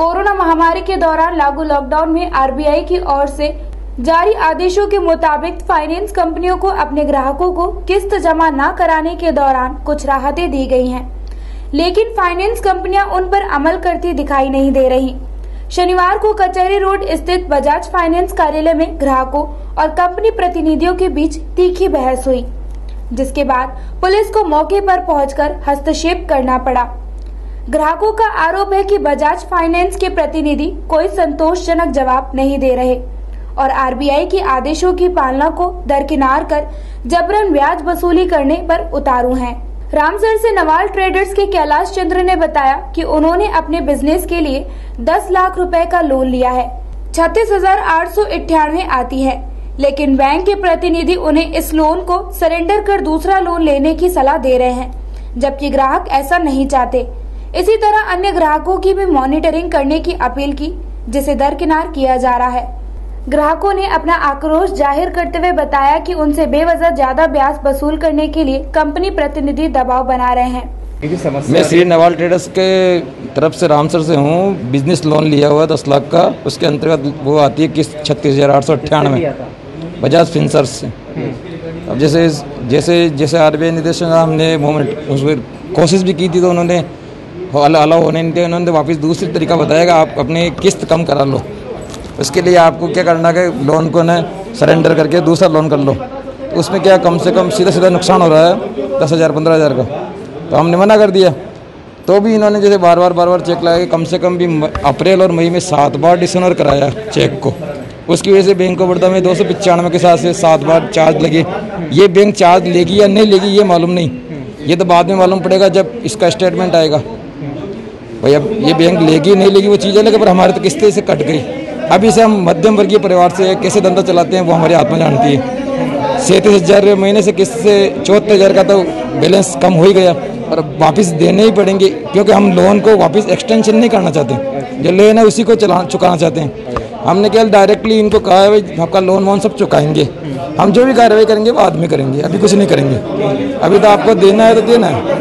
Corona महामारी के दौरान लागू लॉकडाउन में आरबीआई की ओर से जारी आदेशों के मुताबिक फाइनेंस कंपनियों को अपने ग्राहकों को किस्त जमा न कराने के दौरान कुछ राहतें दी गई हैं, लेकिन फाइनेंस कंपनियां उन पर अमल करती दिखाई नहीं दे रही। शनिवार को कचहरी रोड स्थित बजाज फाइनेंस कार्यालय में ग्राहकों और कंपनी प्रतिनिधियों के बीच तीखी बहस हुई, जिसके बाद पुलिस को मौके पर पहुंचकर हस्तक्षेप करना पड़ा। ग्राहकों का आरोप है कि बजाज फाइनेंस के प्रतिनिधि कोई संतोषजनक जवाब नहीं दे रहे और आरबीआई के आदेशों की पालना को दरकिनार कर जबरन ब्याज वसूली करने पर उतारू हैं। रामसर से नवाल ट्रेडर्स के कैलाश चंद्र ने बताया कि उन्होंने अपने बिजनेस के लिए 10 लाख रुपए का लोन लिया है। 36,898 आती है, लेकिन बैंक के प्रतिनिधि उन्हें इस लोन को सरेंडर कर दूसरा लोन लेने की सलाह दे रहे हैं, जबकि ग्राहक ऐसा नहीं चाहते। इसी तरह अन्य ग्राहकों की भी मॉनिटरिंग करने की अपील की, जिसे दरकिनार किया जा रहा है। ग्राहकों ने अपना आक्रोश जाहिर करते हुए बताया कि उनसे बेवजह ज्यादा ब्याज वसूल करने के लिए कंपनी प्रतिनिधि दबाव बना रहे हैं। मैं श्री नवाल ट्रेडर्स के तरफ से रामसर से हूँ। बिजनेस लोन लिया हुआ 10 लाख का, उसके अंतर्गत वो आती है किस्त 36,898 बजाज फिनसर्व से। अब जैसे आरबीआई निर्देशन हमने उसमें कोशिश भी की थी, तो उन्होंने अलाउ होने नहीं दिया। उन्होंने वापस दूसरी तरीका बताया, आप अपनी किस्त कम करा लो। उसके लिए आपको क्या करना है कि लोन को ना सरेंडर करके दूसरा लोन कर लो। तो उसमें क्या कम से कम सीधा नुकसान हो रहा है 10,000 15,000 का। तो हमने मना कर दिया, तो भी इन्होंने जैसे बार बार चेक लगाया, कम से कम भी अप्रैल और मई में 7 बार डिसऑनर कराया चेक को। उसकी वजह से बैंक ऑफ बड़ौदा में 295 के साथ से 7 बार चार्ज लगे। ये बैंक चार्ज लेगी या नहीं लेगी ये मालूम नहीं, ये तो बाद में मालूम पड़ेगा जब इसका स्टेटमेंट आएगा। भाई अब ये बैंक लेगी नहीं लेगी वो चीज़ है, लेकिन पर हमारे तो किस्तें से कट गई। अब इसे हम मध्यम वर्गीय परिवार से कैसे धंधा चलाते हैं वो हमारी आत्मा जानती है। 37,000 महीने से किस्त से 74,000 का तो बैलेंस कम हो ही गया, और वापस देने ही पड़ेंगे, क्योंकि हम लोन को वापस एक्सटेंशन नहीं करना चाहते। जो लोन है उसी को चुकाना चाहते हैं। हमने क्या डायरेक्टली इनको कहा है भाई आपका लोन वोन सब चुकाएंगे, हम जो भी कार्रवाई करेंगे बाद में करेंगे, अभी कुछ नहीं करेंगे। अभी तो आपको देना है तो देना है।